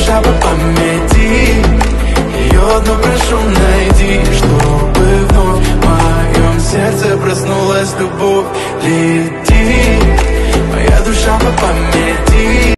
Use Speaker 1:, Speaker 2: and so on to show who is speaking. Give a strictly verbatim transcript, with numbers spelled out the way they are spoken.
Speaker 1: хотя бы памяти. Ее одну прошу найди, чтобы вновь в моем сердце проснулась любовь.